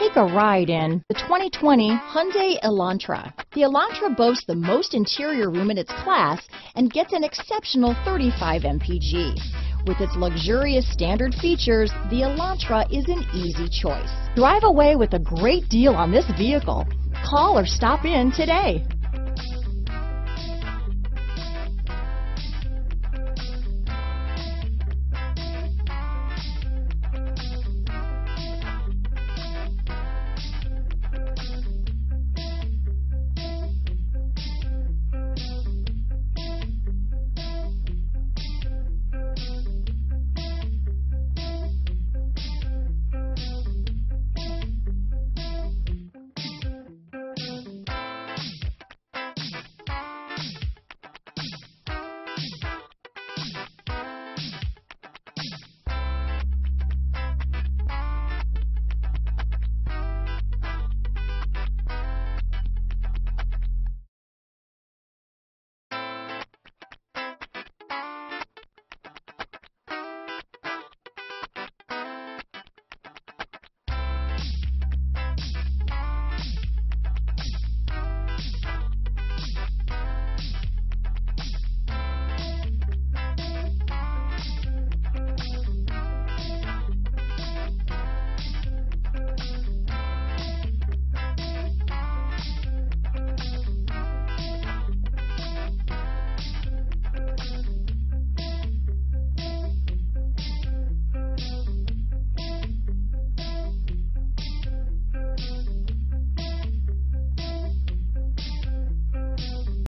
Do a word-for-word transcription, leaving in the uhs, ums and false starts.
Take a ride in the twenty twenty Hyundai Elantra. The Elantra boasts the most interior room in its class and gets an exceptional thirty-five M P G. With its luxurious standard features, the Elantra is an easy choice. Drive away with a great deal on this vehicle. Call or stop in today.